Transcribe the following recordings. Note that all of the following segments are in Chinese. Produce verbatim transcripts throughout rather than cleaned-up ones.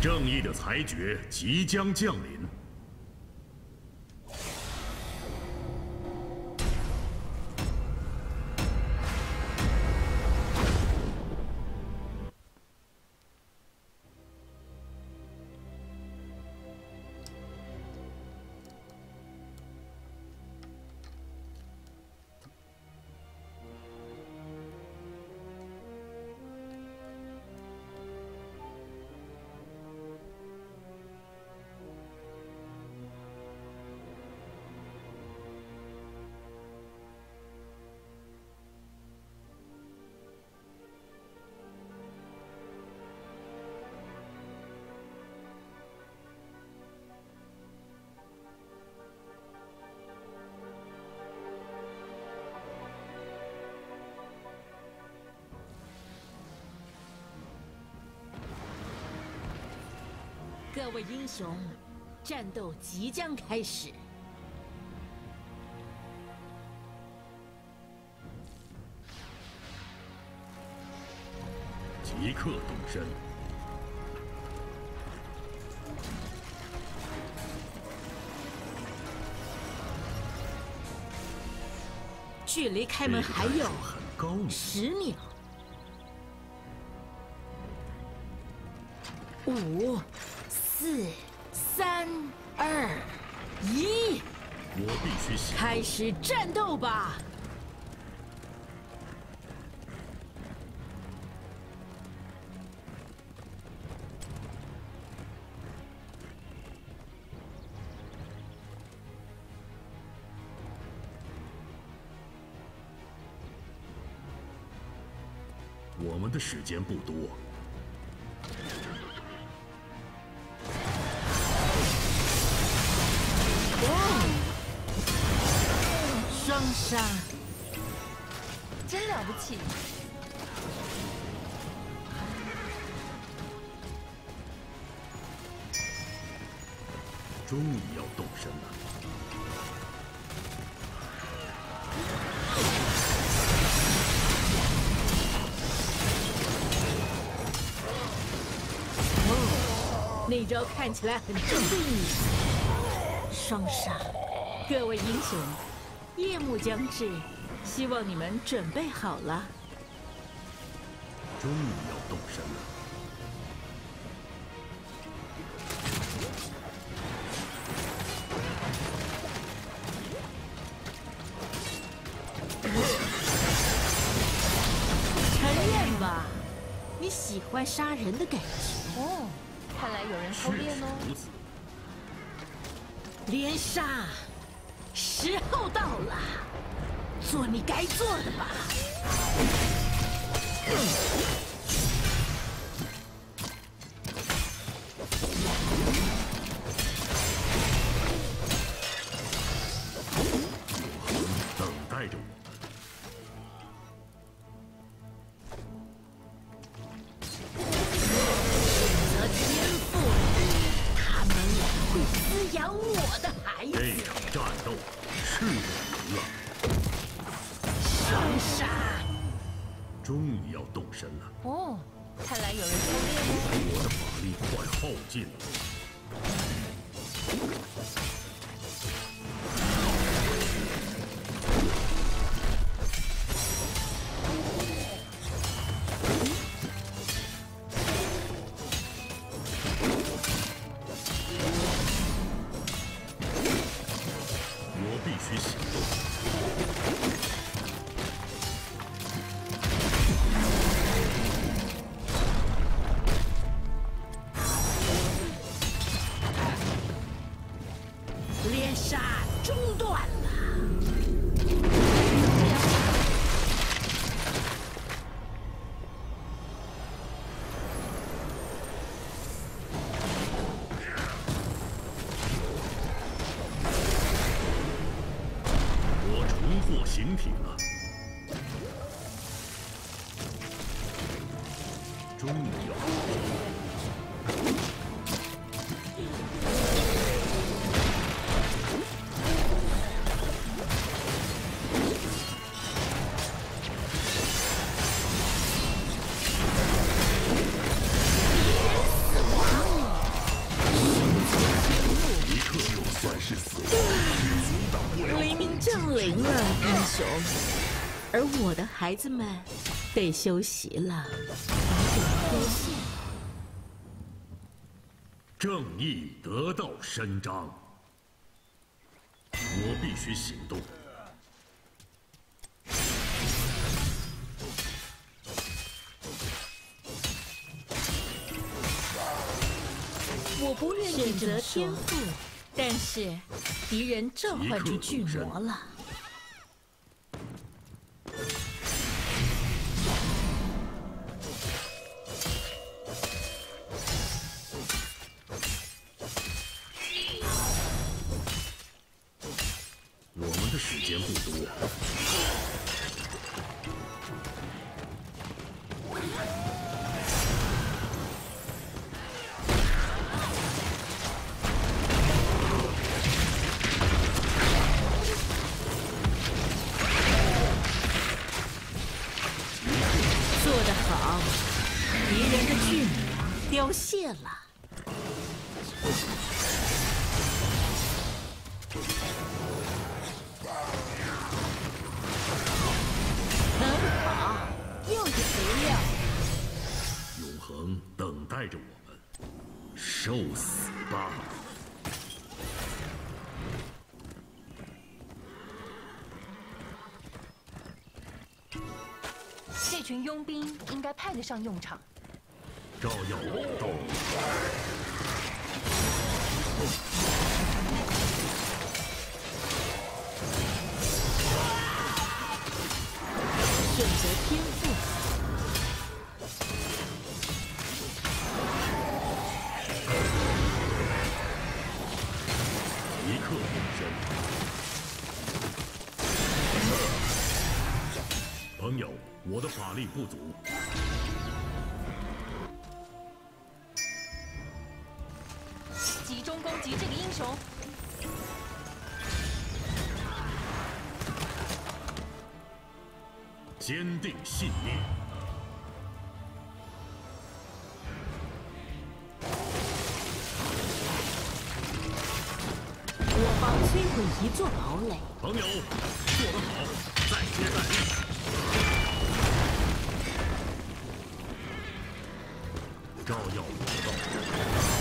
正义的裁决即将降临。 各位英雄，战斗即将开始。 即刻动身。 距离开门还有很高呢。 十秒。五。 四、三、二、一， 我必须行动。 开始战斗吧！ 我们的时间不多。 双杀， 真了不起！ 终于要动身了。 哦，那招看起来很正对你。双杀，各位英雄。 夜幕将至，希望你们准备好了。 终于要动身了。 承认吧，你喜欢杀人的感觉。 哦，看来有人偷练哦。 如此。 连杀。 时候到了，做你该做的吧。 等待着我们。 选择天赋，他们会滋养我的孩子。 这场战斗。 是我赢了， 双杀， 终于要动身了。 哦，看来有人偷练哦。 我的法力快耗尽了。我必须行动。 连杀中断了。 我重获形体了，终于要。 敌人死亡。 英雄，而我的孩子们得休息了，早点脱线。 正义得到伸张，我必须行动。 我不愿选择天赋，但是敌人召唤出巨魔了。 我们的时间不多。 做得好，敌人的巨魔凋谢了。很好，又是肥料。 永恒等待着我们，受死吧！ 这群佣兵应该派得上用场。 照耀宝刀。 选择天赋。 一刻永生。朋友，我的法力不足。 集中攻击这个英雄。 坚定信念。 我方摧毁一座堡垒。 朋友，做得好，再接再厉。照耀我道。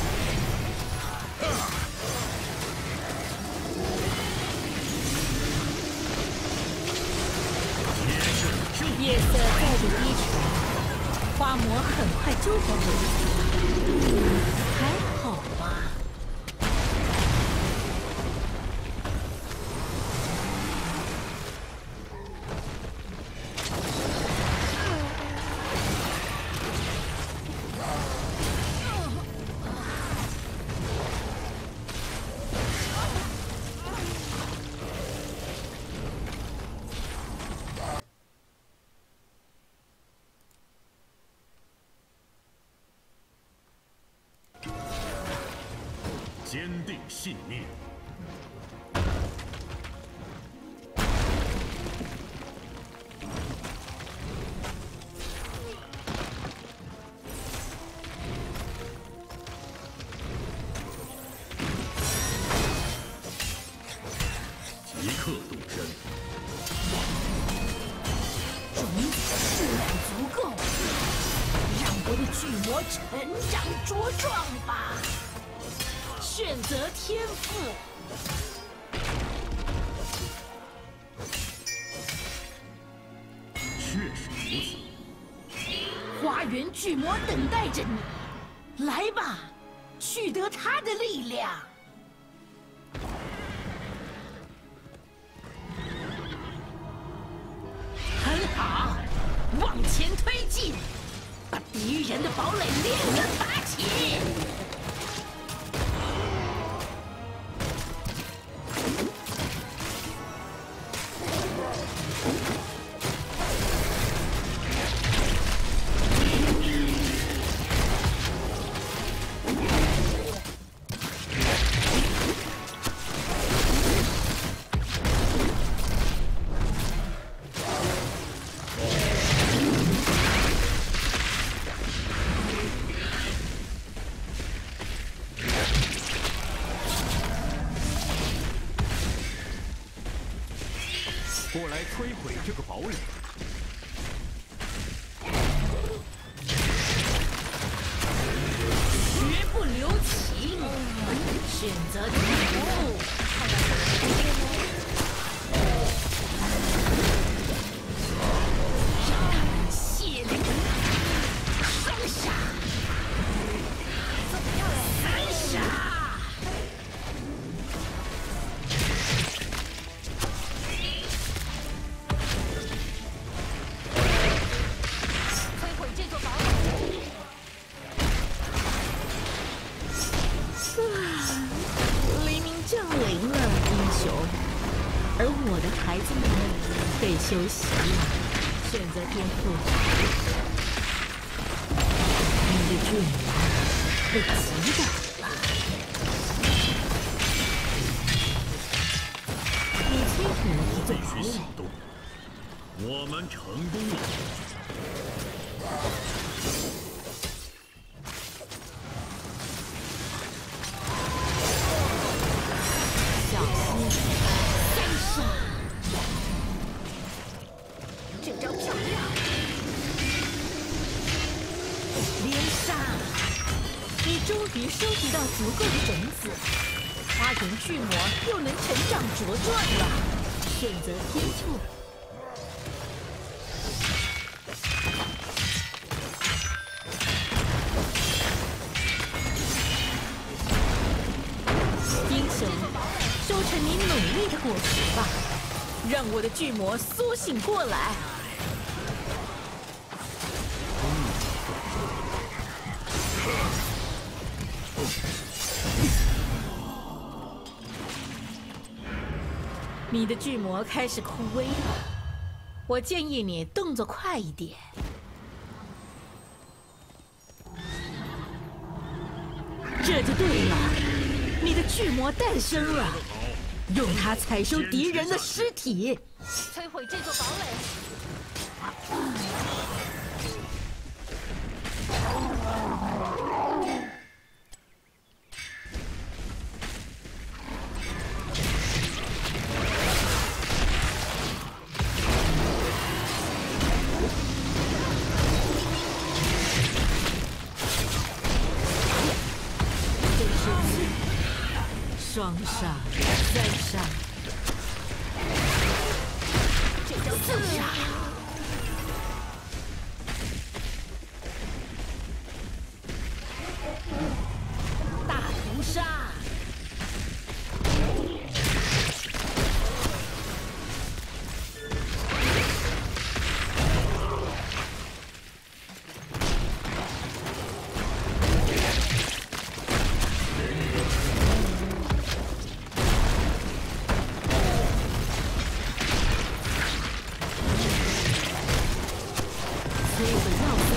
夜色再度低沉，花魔很快就会回来。还好吧。 坚定信念。即刻动身。 种子数量足够，让我的巨魔成长茁壮吧。选择天赋。 确实如此。 花园巨魔等待着你，来吧，取得他的力量。很好，往前推进，把敌人的堡垒连根拔起。 过来摧毁这个堡垒。 绝不留情，选择停步。让他们血淋淋，双杀，三杀。 而我的孩子们被休息了，选择颠覆。你的巨魔被击倒了。你摧毁了一座堡必须行垒。 动，我们成功了。 小心！ 这招漂亮！连杀！你终于收集到足够的种子，花园巨魔又能成长茁壮了。选择天赋。英雄，收成你努力的果实吧。 让我的巨魔苏醒过来！你的巨魔开始枯萎了，我建议你动作快一点。这就对了，你的巨魔诞生了。 用它采收敌人的尸体， 摧毁这座堡垒。 这是双杀。 三杀，这叫四杀，大屠杀，摧毁要塞。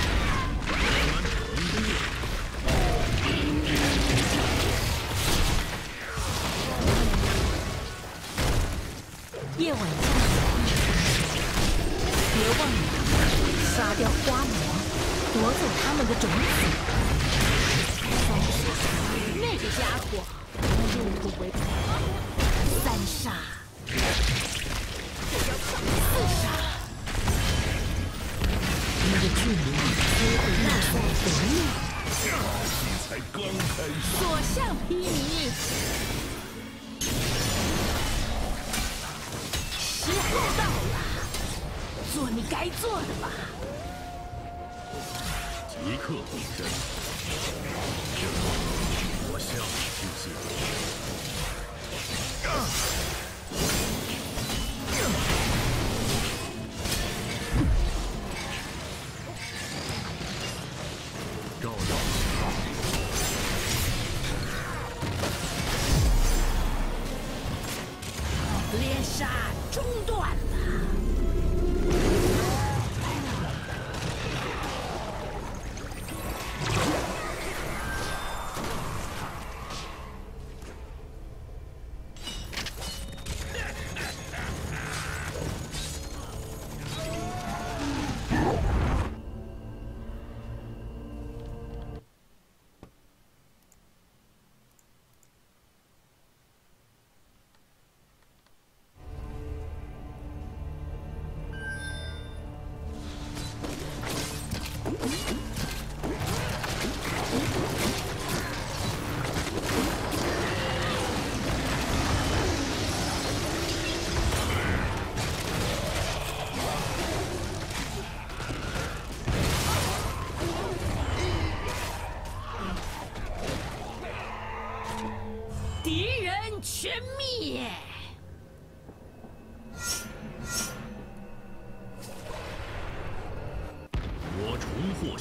夜晚降临，别忘了杀掉花魔，夺走他们的种子。双杀，那个家伙入土为安。三杀，这叫四杀。 你的巨魔摧毁要塞得力， 才刚开始。 所向披靡。时候到了，做你该做的吧。 即刻动身。我向你进行。照耀。 连杀中断了。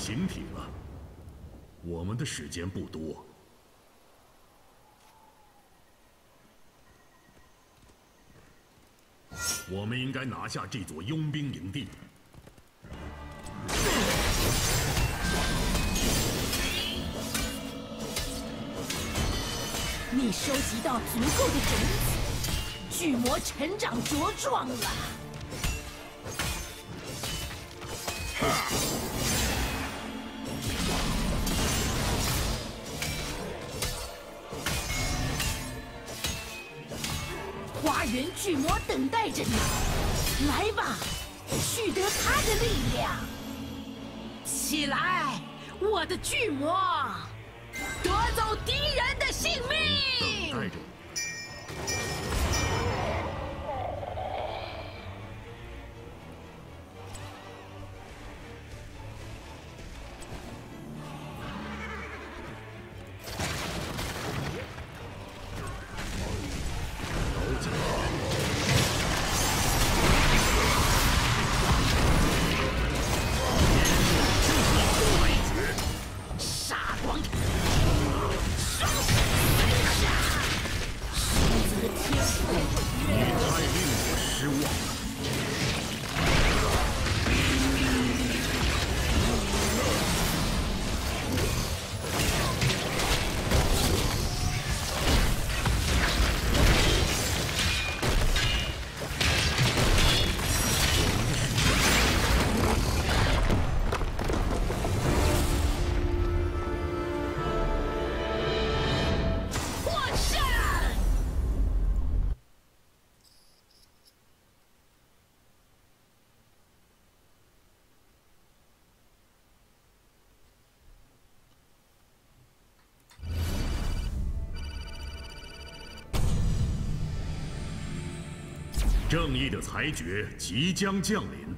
形体了，我们的时间不多。我们应该拿下这座佣兵营地。 你收集到足够的种子，巨魔成长茁壮了。花园巨魔等待着你，来吧，取得他的力量。起来，我的巨魔，夺走敌人的性命！ 等待着。正义的裁决即将降临。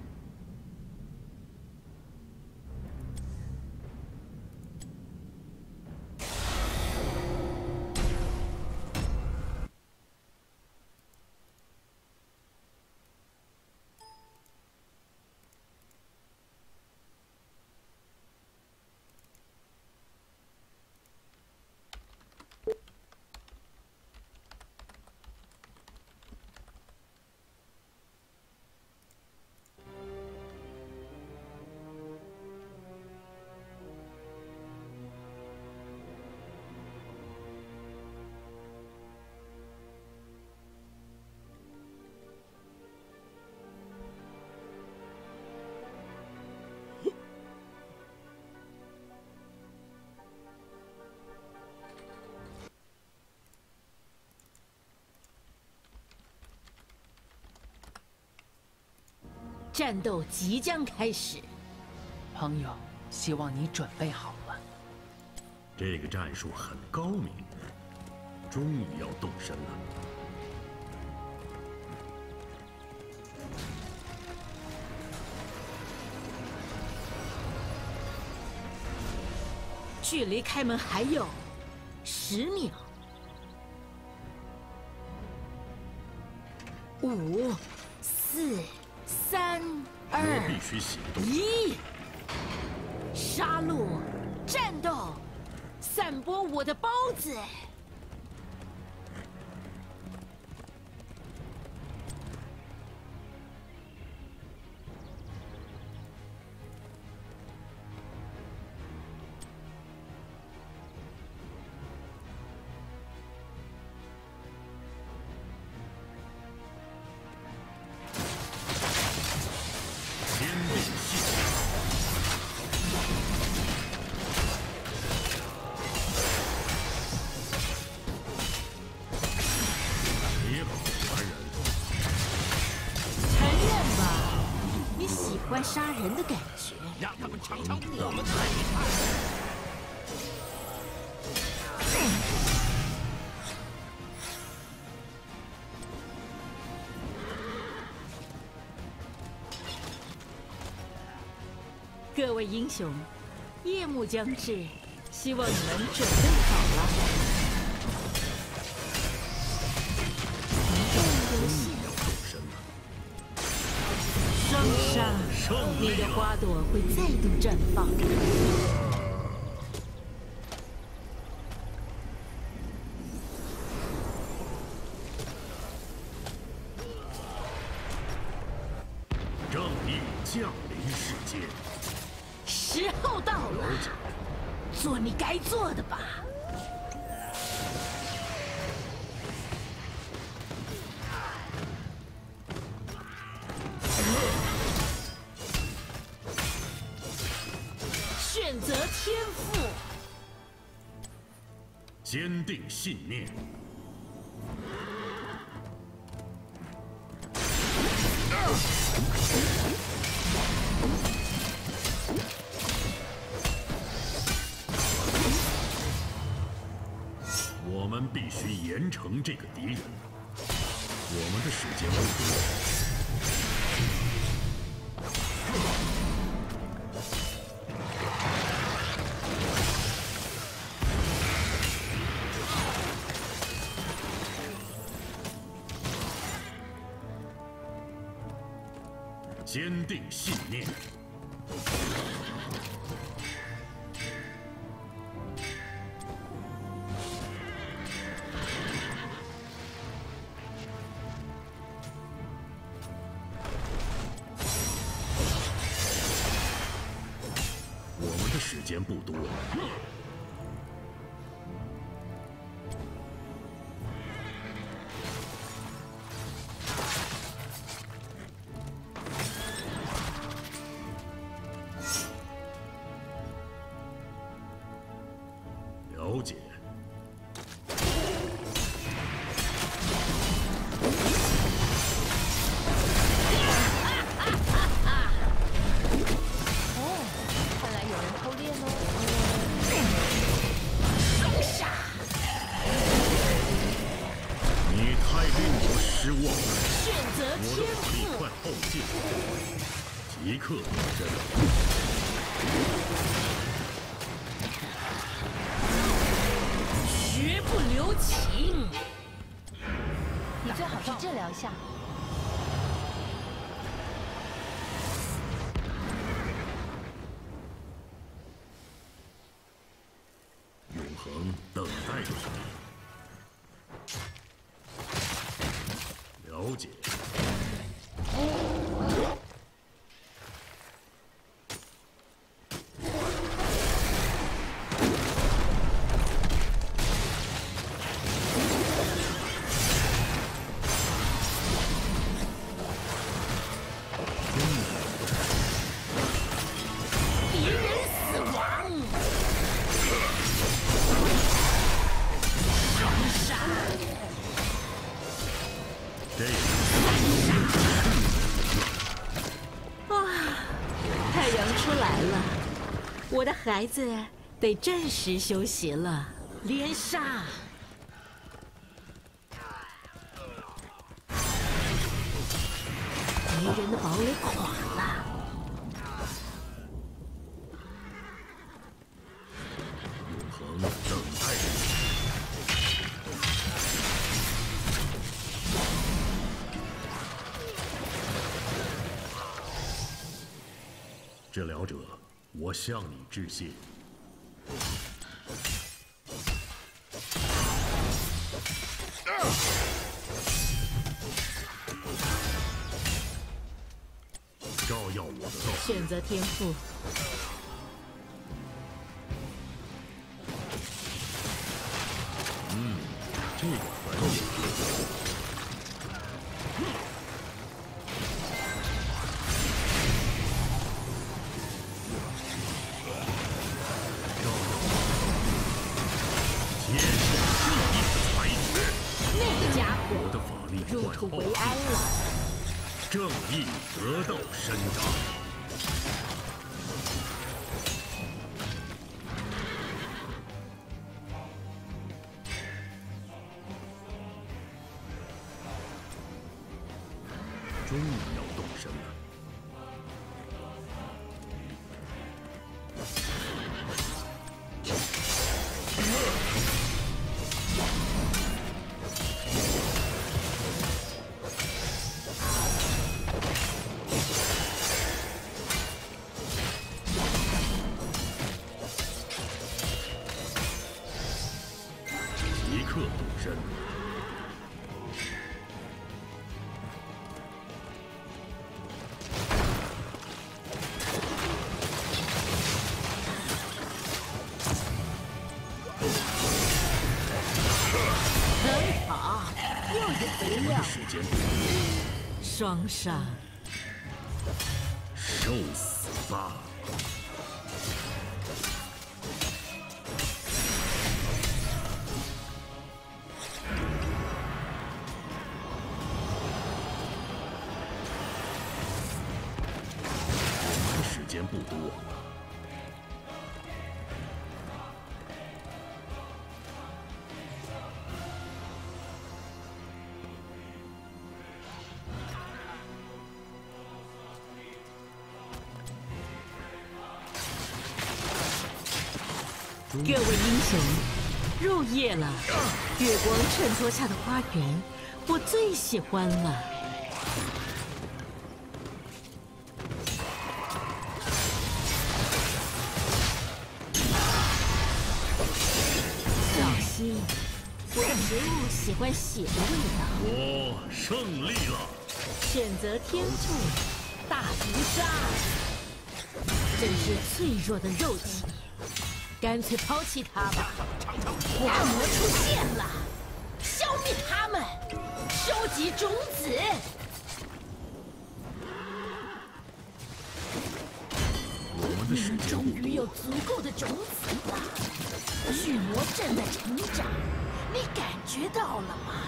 战斗即将开始， 朋友，希望你准备好了。 这个战术很高明，终于要动身了。 距离开门还有十秒，五、四。三二我必须行动！ 一，杀戮，战斗，散播我的孢子。喜欢杀人的感觉， 让他们尝尝我们的厉害。 各位英雄，夜幕将至，希望你们准备好了。动游戏， 要动身了。 生上，你的花朵会再度绽放。 正义降临世间， 时候到了，做你该做的吧。 选择天赋， 坚定信念。我们必须严惩这个敌人。我们的时间不多。 坚定信念。我们的时间不多。 了解。 哦，看来有人偷猎喽。 封杀！ 你太令我失望了。 选择我的天法力赋， 快耗尽，即刻得身。 绝不留情。 你最好去治疗一下。 永恒等待着我。了解。 敌人死亡，双杀！ 这样。 太阳出来了，我的孩子得暂时休息了。连杀！敌人的堡垒垮了。 永恒等待着你。治疗者，我向你致谢。照耀我的道路。 选择天赋， 嗯，这个很有趣。照耀我，接受正义的裁决。 那个家伙我的法力入快耗土为安尽， 了。 正义得到伸张。终于要动身了。 料。 时间不多， 双杀。 受死吧！我们的时间不多。 各位英雄，入夜了。月光衬托下的花园，我最喜欢了。小心，我的植物喜欢血的味道。 我胜利了。 选择天赋，大屠杀，真是脆弱的肉体。 干脆抛弃它吧！大魔出现了，消灭它们，收集种子。你们终于有足够的种子了，巨魔正在成长，你感觉到了吗？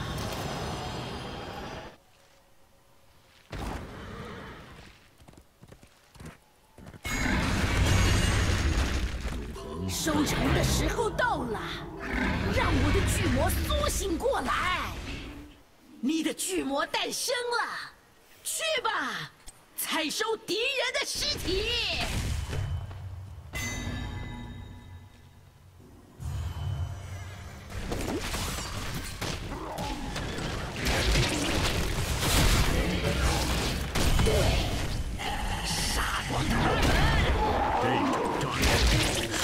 收成的时候到了，让我的巨魔苏醒过来！你的巨魔诞生了，去吧，采收敌人的尸体！杀光他们！这场战役。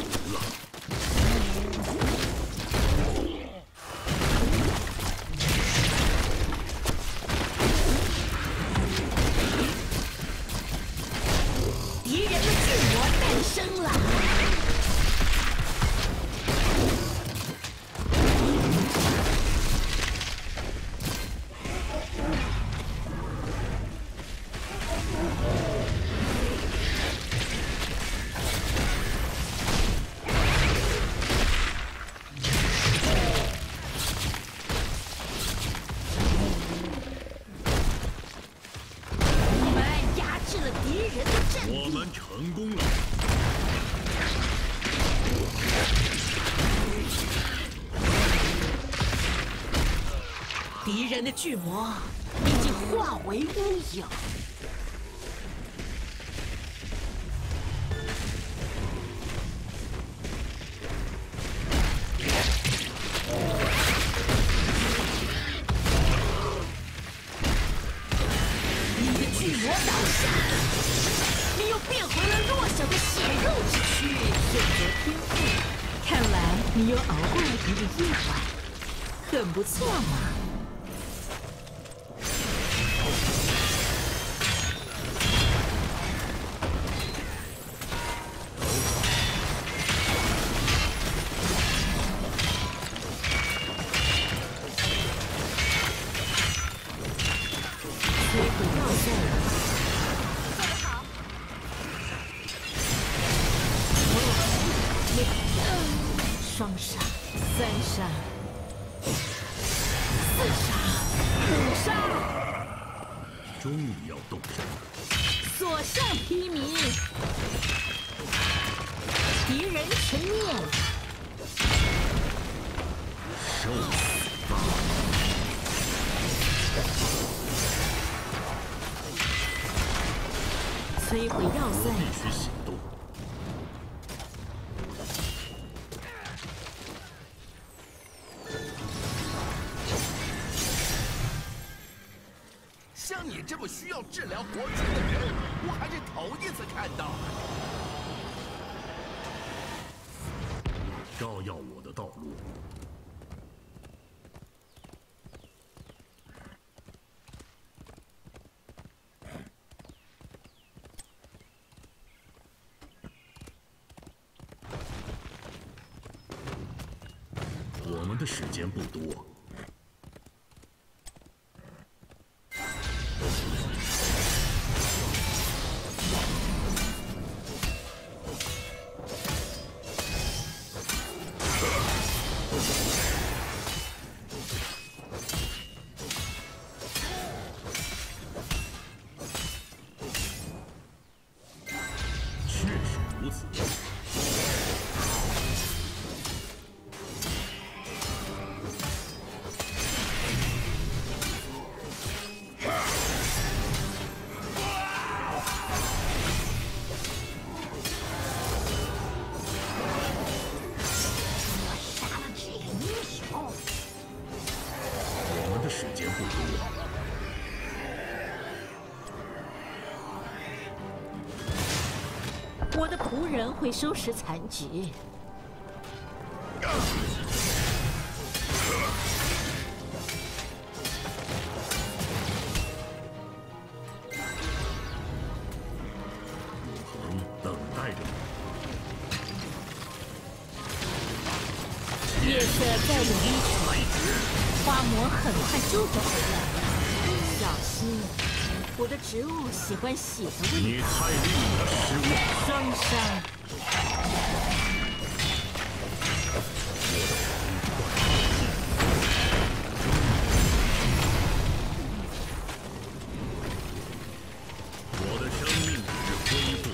敌人的巨魔诞生了！你们压制了敌人的阵地。 我们成功了！ 敌人的巨魔已经化为乌有。你的巨魔倒下。 你又变回了弱小的血肉之躯，选择天赋。看来你又熬过了一个夜晚，很不错嘛。摧毁要塞。 双杀，三杀，四杀，五杀， 终于要动手！ 所向披靡，敌人全灭， 受死吧！ 摧毁要塞， 必须行动。 像你这么需要治疗活菌的人，我还是头一次看到。 照耀我的道路。我们的时间不多。 我的仆人会收拾残局。 永恒等待着我。 夜色再有一曲，花魔很快就会回来。小心，我的植物喜欢血的味你道。 太厉害了，失误。 双杀。 我的生命是恢复。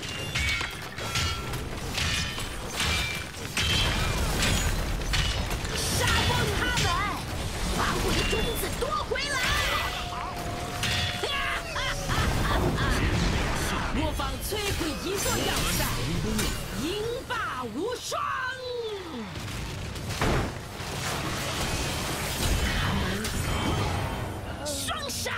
杀光他们，把我的种子夺回来！模仿摧毁一座要塞，赢霸无双。双杀！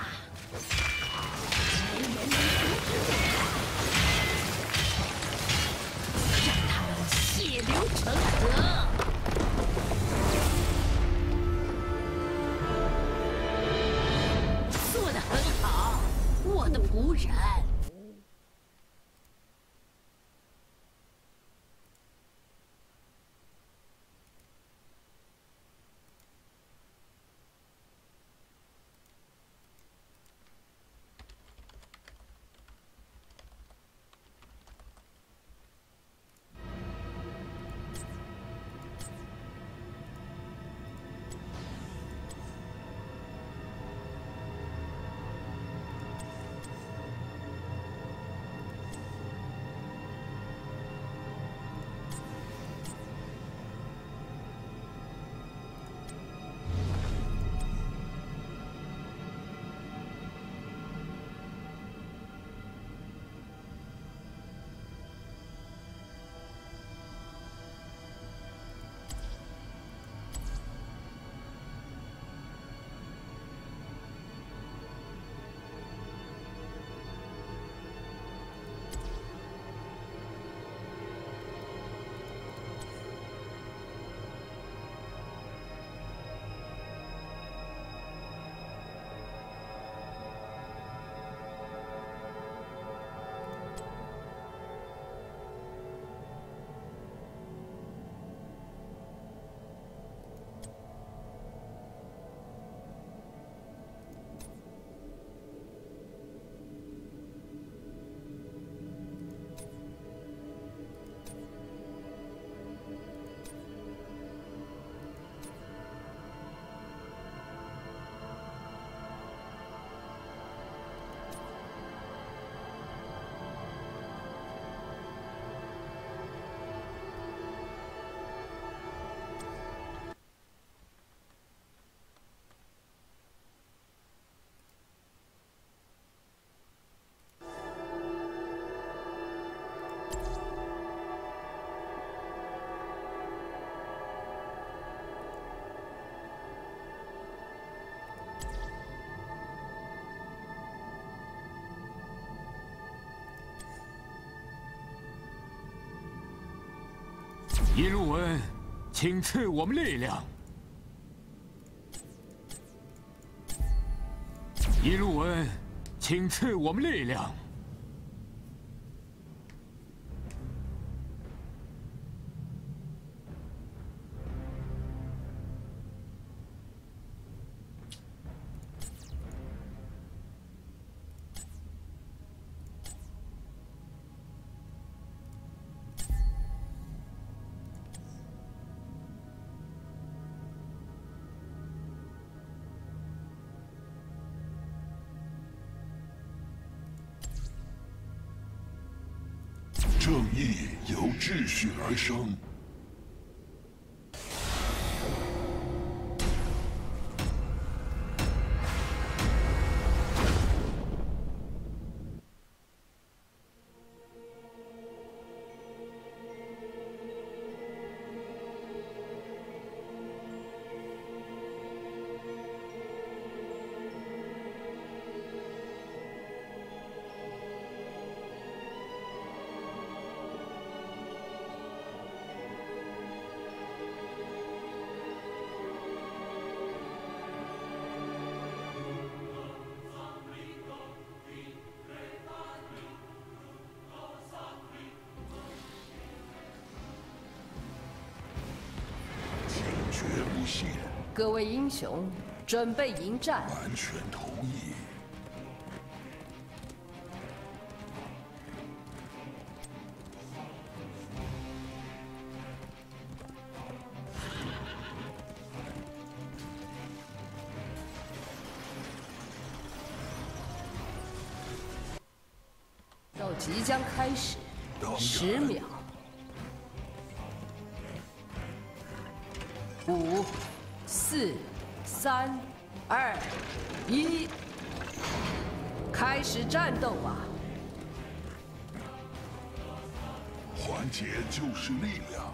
让他们血流成河。做得很好，我的仆人。 一路文，请赐我们力量。一路文，请赐我们力量。 正义由秩序而生。 谢， 各位英雄，准备迎战。 完全同意。 到即将开始，十秒。 五、四、三、二、一，开始战斗啊！ 团结就是力量。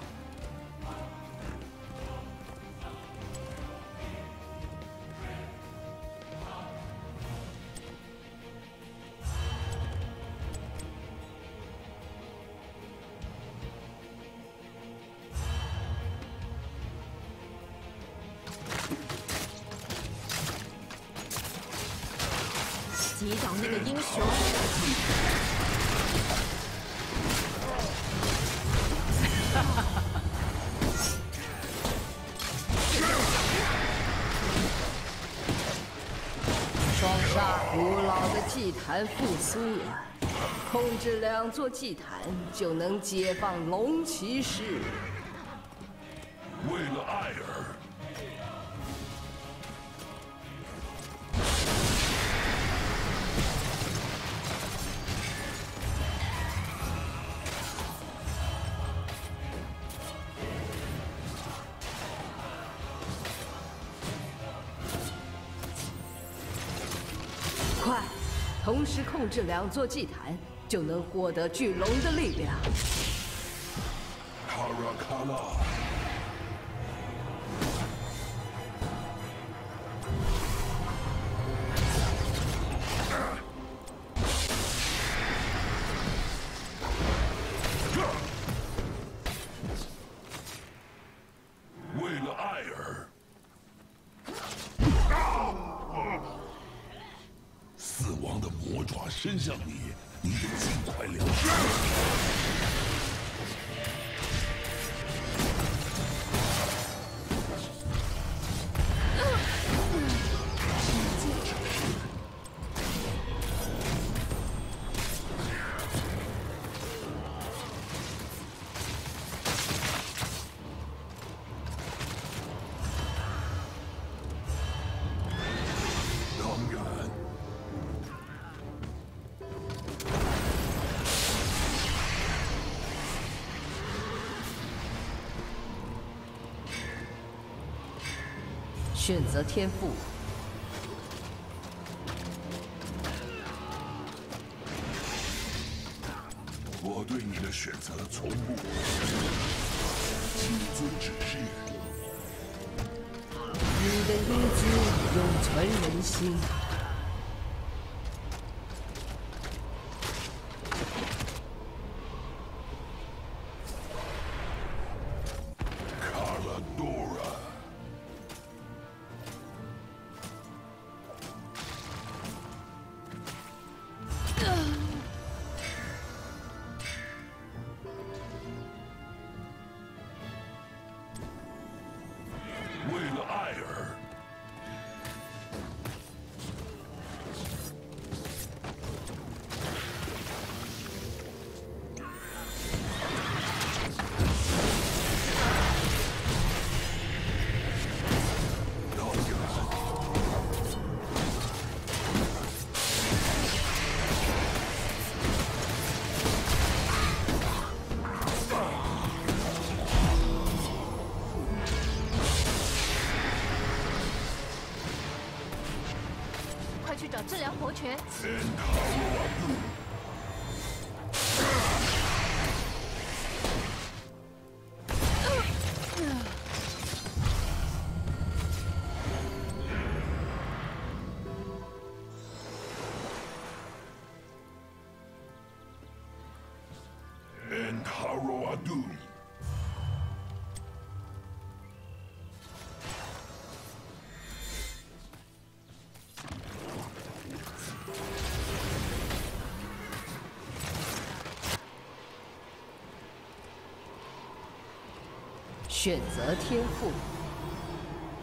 击倒那个英雄！ 双杀古老的祭坛复苏了，控制两座祭坛就能解放龙骑士。 为了艾尔。 快，同时控制两座祭坛，就能获得巨龙的力量。 卡拉卡拉。 为了艾尔，死亡的魔爪伸向你，你得尽快了结。 选择天赋。 我对你的选择从不谨遵指示。 你的英姿永存人心。 为了艾尔，当然。 去找治疗活泉。 Entaro Adum。 选择天赋。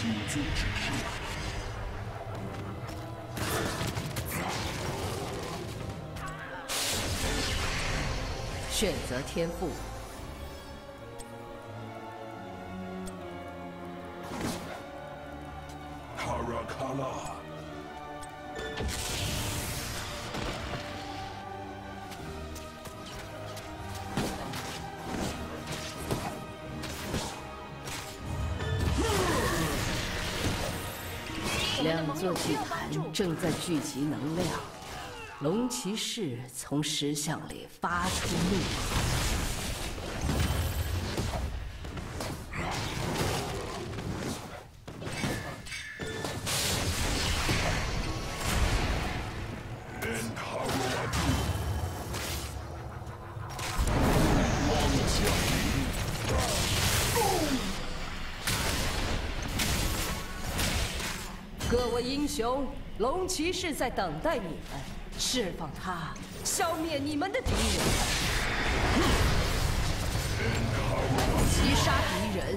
遵指示。 选择天赋。 卡拉卡拉。 两座祭坛正在聚集能量，龙骑士从石像里发出怒吼。各位英雄，龙骑士在等待你们，释放他，消灭你们的敌人，击杀敌人。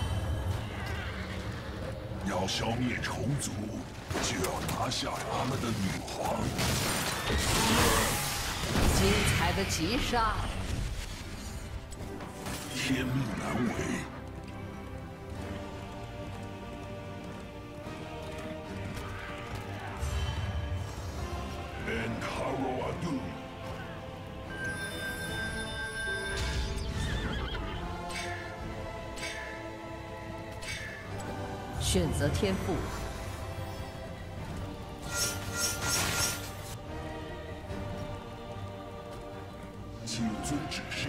要消灭虫族，就要拿下他们的女皇。 精彩的击杀， 天命难违。 选择天赋。 请遵指示。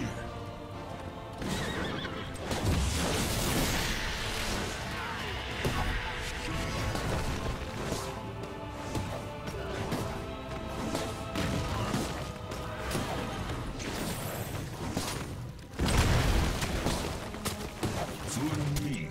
遵命。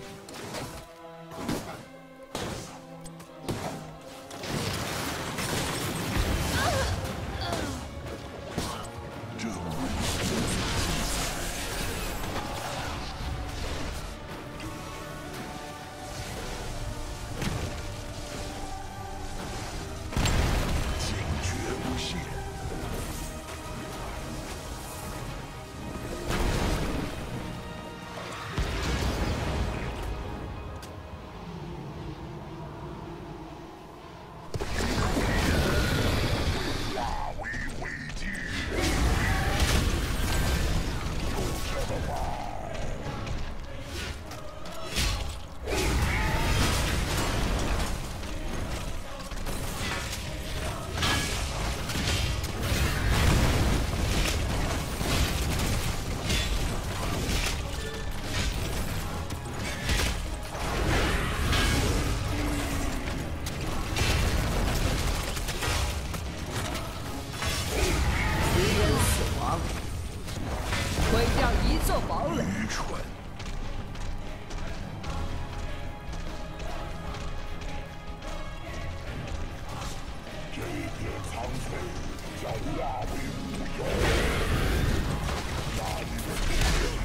毁掉一座堡垒。 愚蠢！这片苍翠将化为乌有。那里的敌人，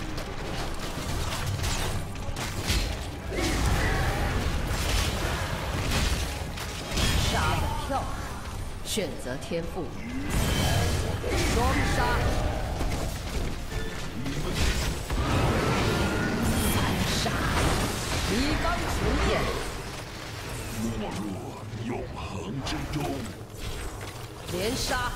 杀得漂亮，选择天赋，双杀。 离刚除灭， 没入永恒之中。 连杀，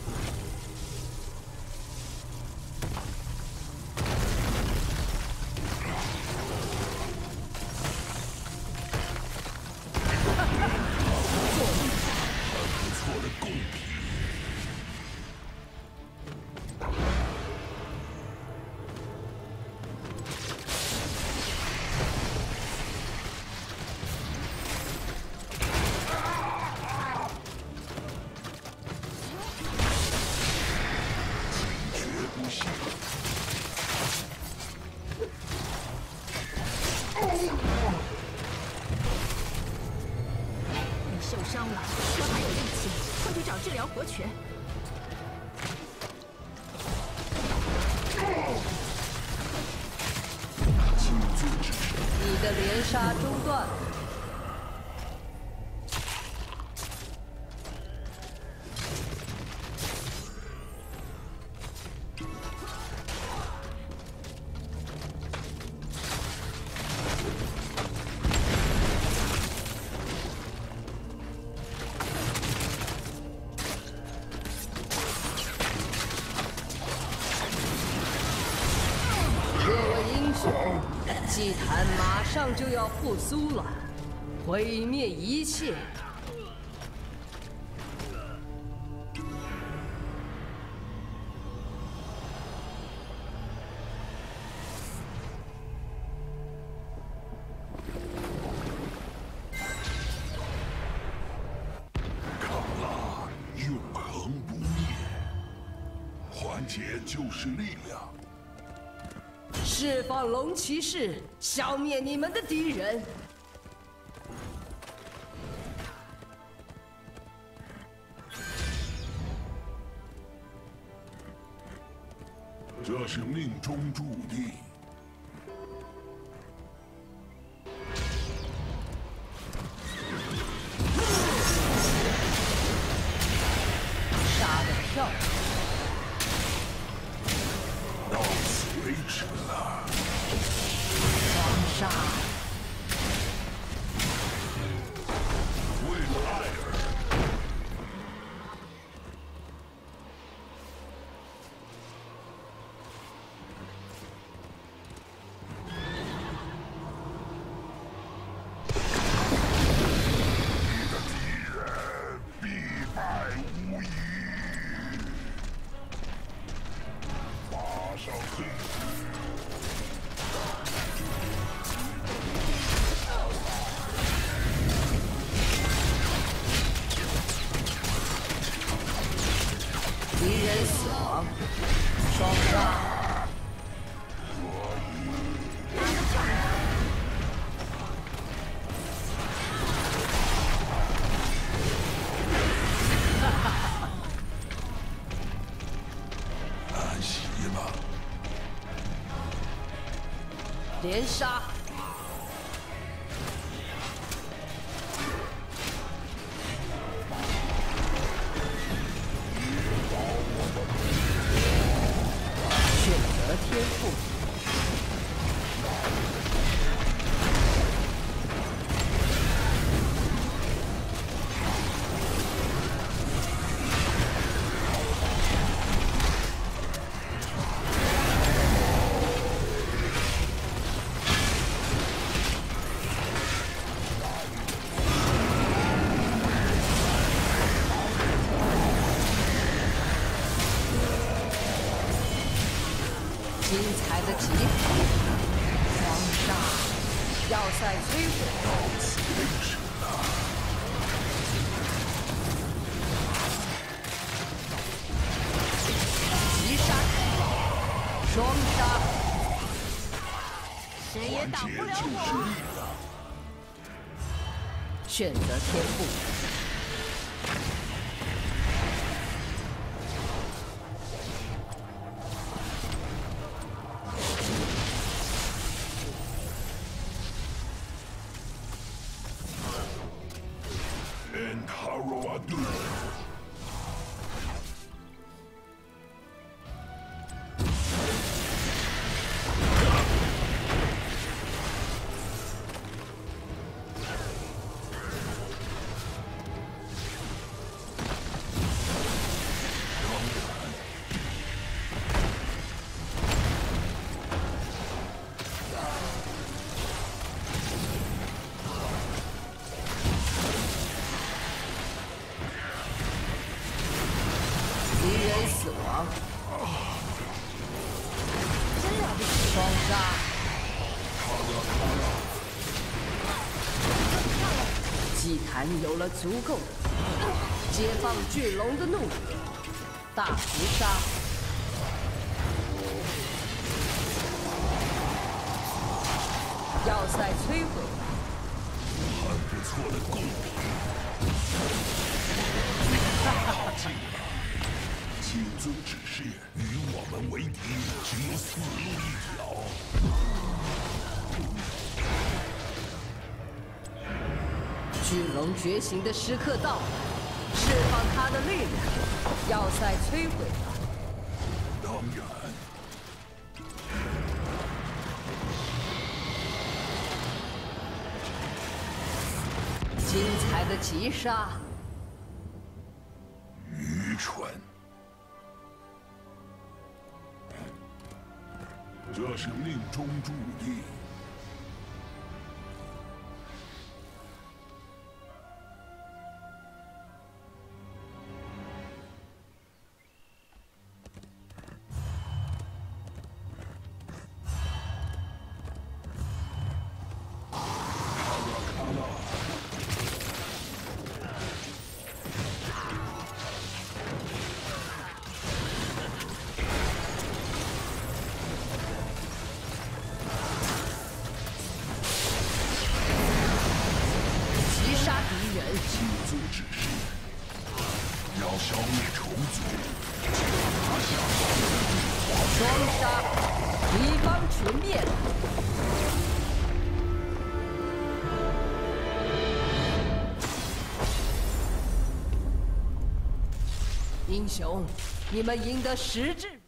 不错的贡品。 你受伤了，我还有力气，快去找治疗活泉。 请遵指示。 你的连杀中断。祭坛马上就要复苏了，毁灭一切。 卡拉永恒不灭，团结就是力量。 释放龙骑士，消灭你们的敌人。 这是命中注定。 杀得漂亮。 到此为止了。 双杀。 为了艾尔。你的敌人必败无疑。 马上退出！ 敌人死亡，双杀。 安息了。 连杀，选择天赋。精彩的集合，双杀，要塞摧毁， 到此为止了。 击杀，双杀， 谁也挡不了就是我。 力量。 选择天赋。 Encaroadu。 死亡，双杀，祭坛有了足够的解放巨龙的怒火，大屠杀，要塞摧毁， 很不错的贡品。谨遵指示，与我们为敌，只有死路一条。 巨龙觉醒的时刻到了，释放它的力量，要塞摧毁了。 当然。 精彩的击杀， 愚蠢！这是命中注定。七族之事，要消灭虫族，拿下双杀，敌方全灭了。英雄，你们赢得实质。